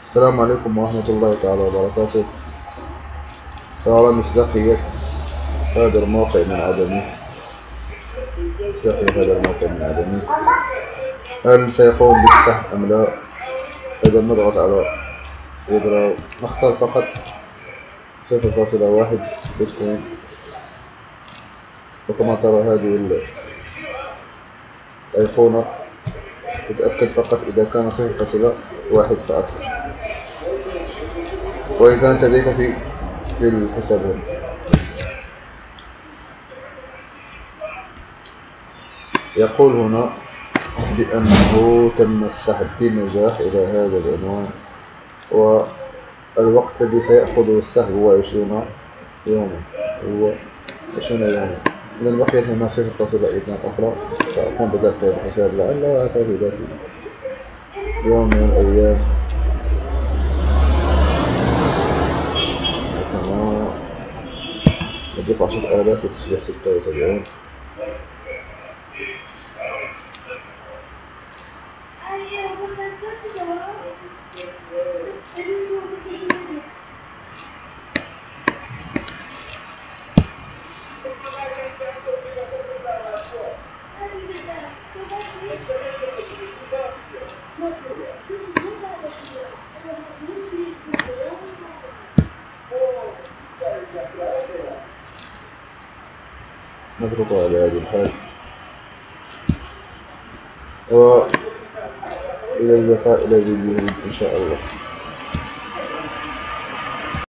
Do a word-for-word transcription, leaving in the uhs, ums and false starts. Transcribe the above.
السلام عليكم ورحمة الله تعالى وبركاته. سأرى مصداقية هذا الموقع من عدمه. مصداقية هذا الموقع من عدمه. هل سيقوم بالسحب أم لا؟ إذا نضغط على يدرا، نختار فقط صفر فاصلة واحد بيتكوين. وكما ترى هذه الأيقونة تتأكد فقط إذا كان صفر فاصلة واحد فأكثر، وإن كانت لديك في في الحساب هنا. يقول هنا بأنه تم السحب بنجاح إلى هذا العنوان، والوقت الذي سيأخذه السحب هو عشرون يوما هو عشرون يوما. إذا بقيت هنا صفر فاصلة اثنان أخرى، سأقوم بدفع الحساب لعل أثر ذاتي يوم من الأيام. هنا ندفع عشرة آلاف وتصبح ستة وسبعون. نتركه على هذه الحال، وإلى اللقاء إلى فيديو إن شاء الله.